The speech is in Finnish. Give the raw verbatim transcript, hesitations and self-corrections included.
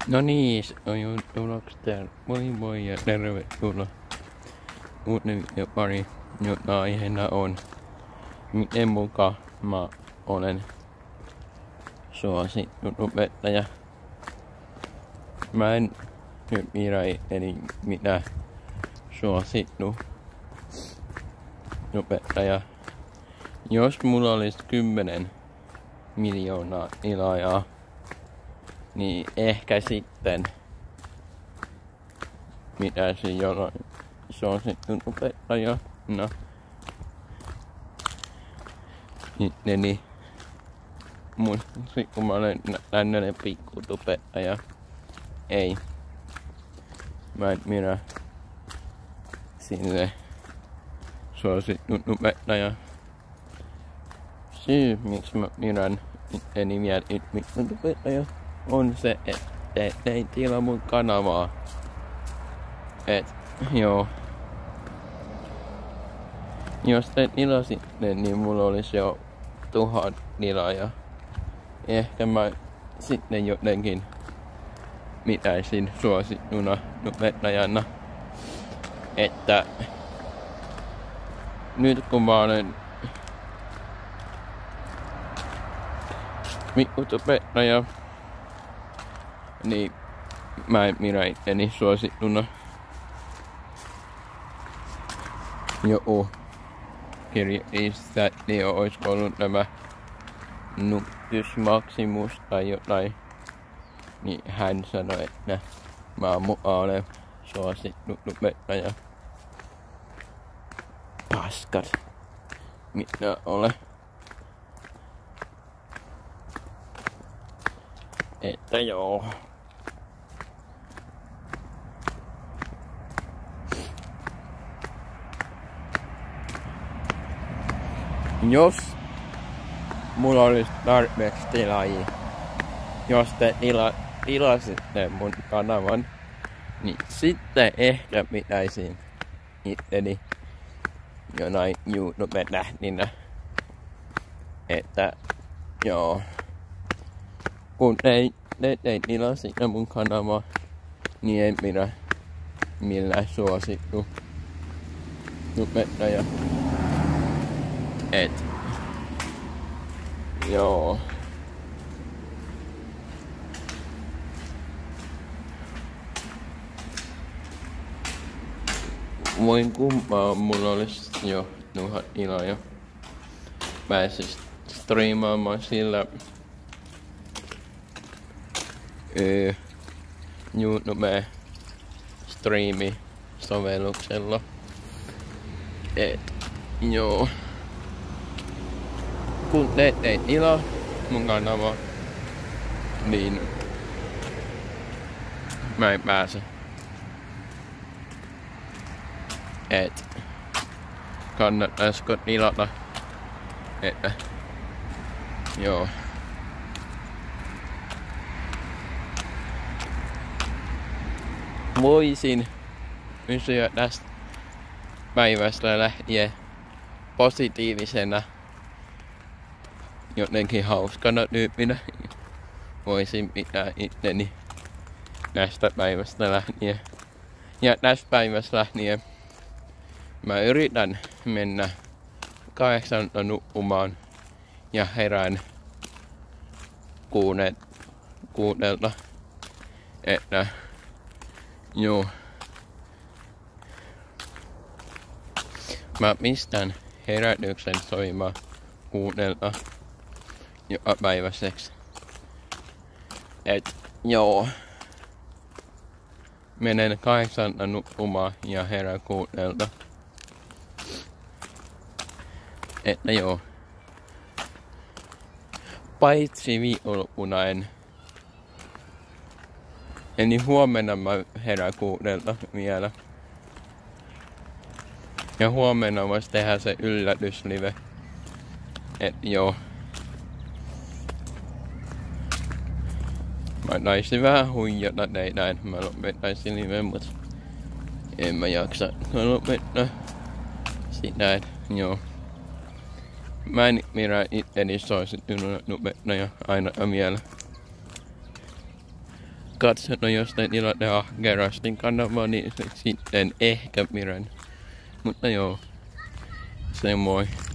No niin, on jo tuloksi täällä. Moi moi ja tervetuloa. Uuden video pari, jota aiheena on, miten muka mä olen suosittu opettaja. Mä en nyt mira itteni mitä suosittu opettaja. Jos mulla olisi kymmenen miljoonaa tilaajaa, niin ehkä sitten mitä se jollain suosittu opettaja. No. Sitten niin muistaakseni kun mä olen tämmönen pikku opettaja. Ei. Mä en minä sille suosittu opettaja. Syy miksi mä pidän itteni vielä pikku opettaja on se, että te ei tilaa mun kanavaa. Et joo. Jos te tilasitte, niin mulla olisi jo tuhat tilaajaa. Ehkä mä sitten jotenkin pitäisin suosittuna opettajana. Että nyt kun mä olen pikkuopettaja, niin mä en pidä itteni suosittuna. Joku kirjoitista, että olisi ollut nämä Nuktus Maximus tai jotain. Niin hän sanoi, että mä olen suosittu opettaja. Paskat. Mitä ole? Että joo. Jos mulla olisi tarpeeksi tilaajia, jos te tila, tilasitte mun kanavan, niin sitten ehkä pitäisin itteni jonain YouTube-tähtinä. Että joo. Kun te, te, te tilasitte mun kanavaa, niin ei pidä millään suosittu opettaja. Et joo. Voin kumpaa, mulla olisi jo tuhat tilaajaa. Pääsis striimaamaan sillä öö, YouTube striimi sovelluksella. Et joo. Kun te teit tilaa mun kanavaa, niin mä en pääse. Et kannattaisiko tilata, että joo. Voisin pysyä tästä päivästä lähtien positiivisena, jotenkin hauskana tyyppinä. Voisin pitää itteni tästä päivästä lähtien. Ja tästä päivästä lähtien mä yritän mennä kahdeksalta nukkumaan ja herään kuudet, kuudelta. Että joo. Mä pistän herätyksen soimaan kuudelta joka päiväiseksi. Et joo. Menen kahdeksalta nukkumaan ja herään kuudelta. Että joo. Paitsi viikonloppuna en. Eli huomenna mä herään kuudelta vielä. Ja huomenna vois tehdä se yllätyslive. Et joo. Mä taisin vähän huijata teitä, että mä lopettaisin live, mut en mä jaksa lopettaa sitä, et joo. Mä en pidä itteni suosittuna opettaja aina vielä. katsonut jostain tilanne ahkerasti kanavaa, niin sitten ehkä pidän. Mutta joo, se moi.